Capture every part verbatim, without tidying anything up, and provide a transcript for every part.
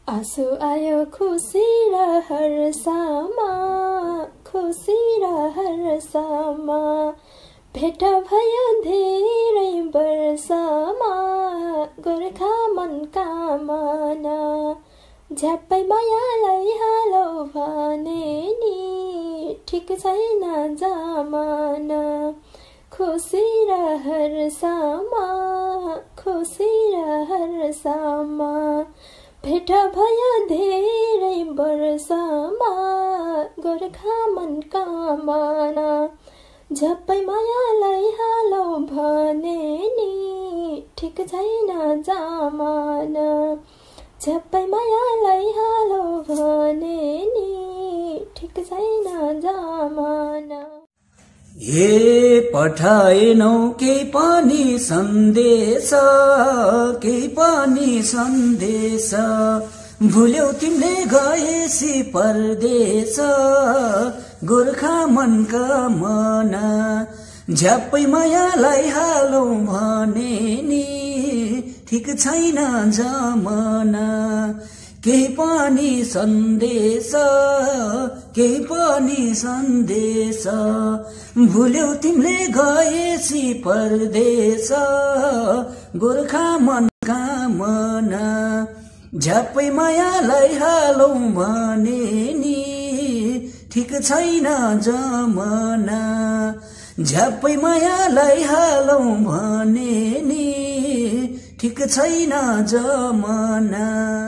आँसु आयो खुसी र हर्षमा, खुसी र हर्षमा, भेट भयो धेरै वर्षमा, गोर्खा मनका मना। झ्याप्पै मायालाई हालो भने नि, ठिक छैन जमाना। खुसी र हर्षमा, खुसी र हर्षमा, भेट भयो धेरै वर्षमा, गोर्खा मनका मना। झ्याप्पै मायालाई हालो भने नि, ठिक छैन जमाना। झ्याप्पै मायालाई हालो भने नि, ठिक छैन जमाना। हे पठाएनौ केही पनि सन्देश, केही पनि सन्देश, भुल्यौ तिमीले गएसी परदेश, गोर्खा मनका मना। झ्याप्पै मायालाई हालौ भने नि, ठिक छैन जमाना। केही पनि सन्देश, केही पनि सन्देश, भुल्यौ तिमीले गएसी परदेश, गोर्खा मनका मना। झ्याप्पै मायालाई हालौ भने नि, ठिक छैन जमाना। झ्याप्पै मायालाई हालौ भने नि, ठिक छैन जमाना।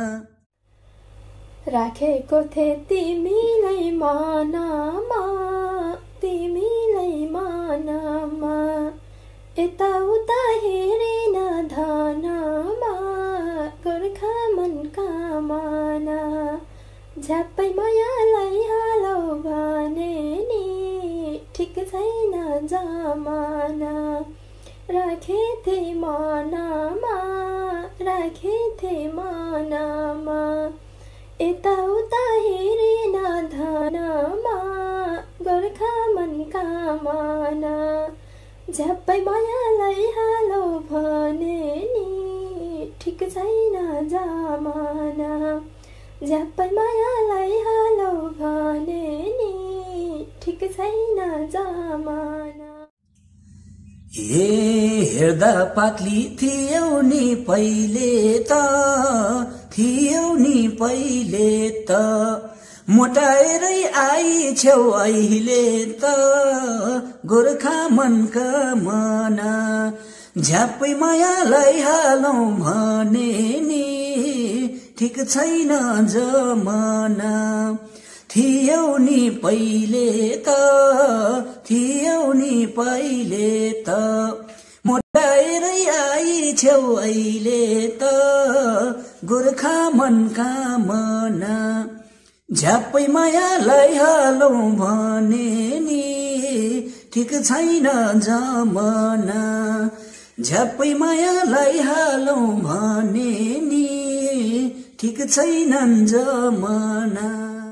राखेको थिए तिमीलाई मनमा, तिमीलाई मनमा, यताउता हेरेन धनमा, गोर्खा मनका मना। झ्याप्पै मायालाई हालौ भने नि, ठिक छैन जमाना। राखेथे मनमा, राखेथे मनमा, यताउता हेरेन धनमा, गोर्खा मनका मना। झ्याप्पै मायालाई हालौ भने नि, ठिक छैन जमाना। झ्याप्पै मायालाई हालौ भने नि, ठिक छैन जमाना। ए हेर्दा पातली थियौ नि पहिले त, थियौ नि पहिले त, मोटाएरै आइछौ अहिले त, गोर्खा मनका मना। झ्याप्पै मायालाई हालौ भने नि, ठिक छैन जमाना। थियौ नि पहिले त, थियौ नि पहिले त, मोटाएरै आइछौ अहिले त, गोर्खा मनका मना। झ्याप्पै मायालाई हालौ भने नि, ठिक छैन जमाना। झ्याप्पै मायालाई हालौ भने नि, ठिक छैन जमाना।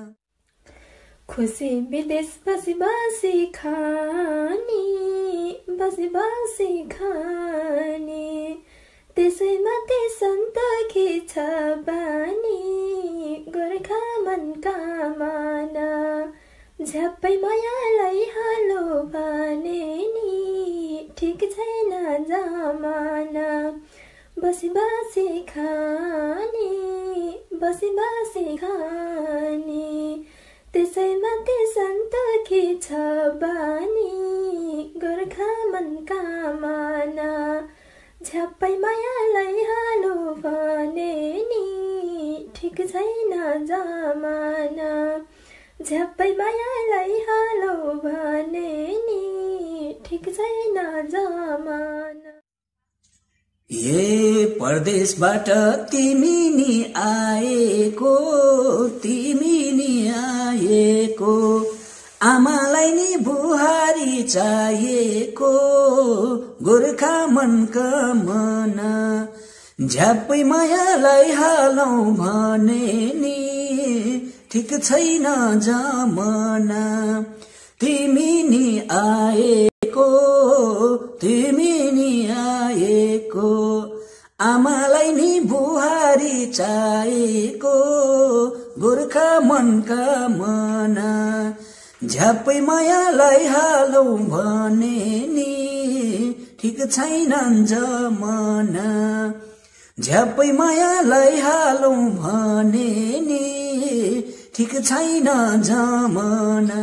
खुसी विदेश बसी बसी खानी, बसी बसी खानी, त्यसैमा ते सन्तकी छ बानी, गोर्खा मनका मना। झ्याप्पै मायालाई हालो भने नि, ठिक छैन जमाना। बसी बसी खानी, बसी बसी खानी, त्यसैमा ते सन्तकी छ बानी, गोर्खा मनका मना। झ्याप्पै मायालाई हालो भने नि, ठिक छैन जमाना। झ्याप्पै मायालाई हालो भने नि, ठिक छैन जमाना। ए परदेशबाट तिमी नि आएको, तिमी नि आएको, आमालाई नि बुहारी चाहिएको, गोर्खा मनका मना। झ्याप्पै मायालाई हालौ भने नि, ठिक छैन जमाना। तिमी नि आएको, तिमी नि आएको, आमालाई नि बुहारी चाहिएको गोर्खा मनका मना झ्याप्पै मायालाई हालौ भने नि ठिक छैन जमाना झ्याप्पै मायालाई हालौ भने नि ठिक छैन जमाना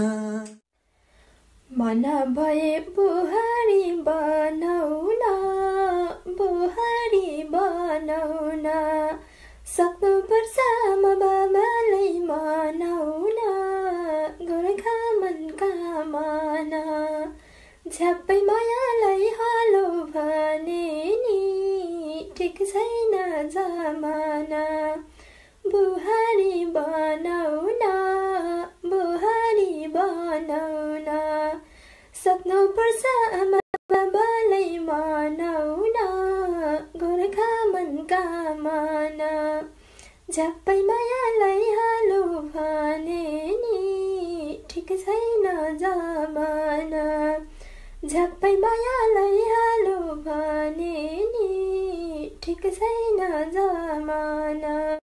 मन भए बुहारी बनाउन बुहारी बनाउन सक्नुपर्छ आमा बाबालाई मनाउन गोर्खा मनका मना झ्याप्पै मायालाई हालो भने नि ठिक छैन जमाना बुहारी बनाउन बुहारी बनाउन सक्नुपर्छ आमा बाबालाई मनाउन गोर्खा मनका मना झ्याप्पै मायालाई हालो भने नि ठिक छैन जमाना झ्याप्पै मायालाई हालो भने नि ठिक छैन जमाना।